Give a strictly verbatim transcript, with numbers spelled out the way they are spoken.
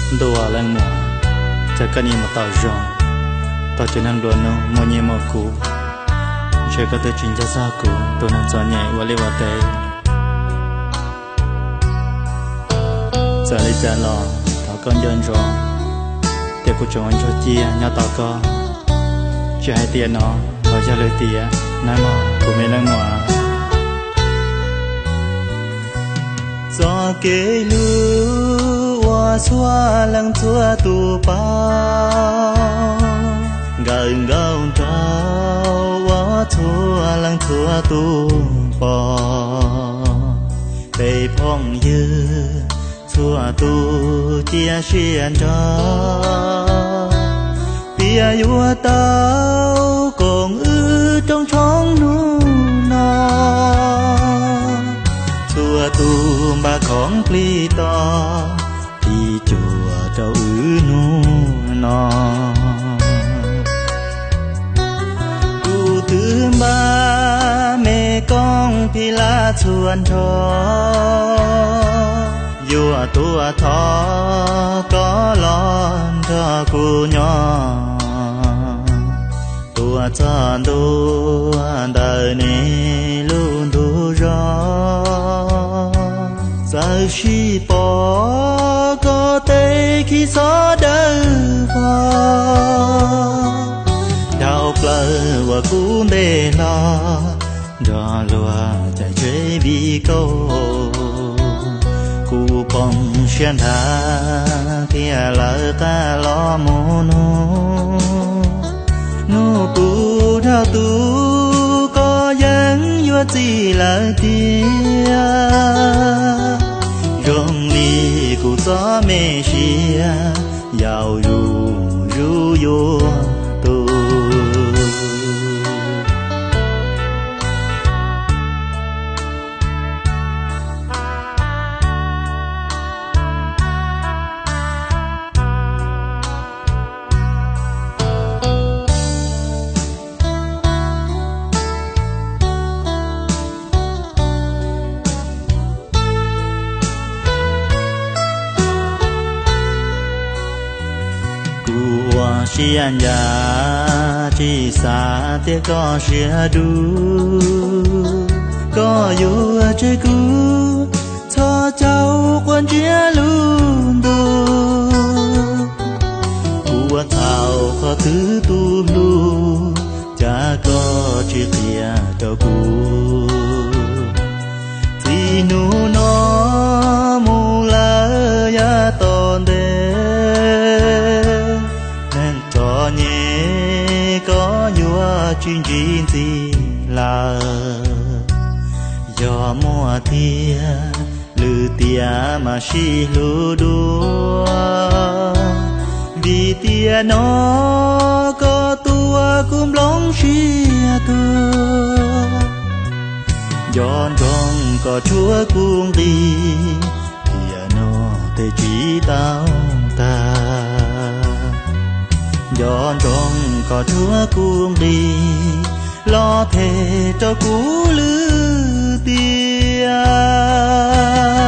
đùa lần mùaจะกันยังมาต่อจงต่อจะนั่งล้วนนู้มวยมากูเชื่อก็ตัวจริงจะซากูตัวนั้นจอใหญ่ว่าเรียกว่าเตยจะเลยจะรอต่อก้อนย้อนรอเดี๋ยวกูจงอันโจเจียย่อต่อก็จะให้เตียน้องเขาจะเลยเตียน้ำมอกูไม่นั่งหัวจอเกลูว่าชัวหลังชัวตูเปล่าเงาเงาเจ้าว่าชัวหลังชัวตูปอไปพ่องยือชัวตูเจียเชียนจ้าเปียอยู่เต้ากงอื้อจงช่องนู่นอชัวตูบาของปลีต่อที่จัวเจ้าอื้อนู่นอกูถือมาเมกองพิลาชวนทออยู่ตัวทอก็ร้อนเธอกูย่อตัวจานตัวเดินนี่ลุนดูรอใจชีปอก็เตะขี้ซอเดินพอดาวเปล่าว่ากูเดินรอดอลัวใจเจ็บบีโกกูปองเชียนทาที่ลาตาล้อมโนนูปูเท่าตูก็ยังยัวจีละเดียรงนี้กูจะไม่เชียยาวอยู่รู้อยู่ตูเชียนยาที่สาเตียก็เชียดูก็อยู่เจกูทอเจ้าควรเชียลุนดูกูว่าเท่าก็ถือตูลูจะก็เชียเตียเจ้ากูที่หนูน้อมูลายาตอนเดcó nhua chuyên chuyên gì là do mùa thia lư tia mà si lù đua vì tia nó có tua cũng lóng xia tua giòn trong có chúa cung đi tia nó tê chỉ tao ta giòn trong có chúa cuồng đi lo thề cho cú lư tia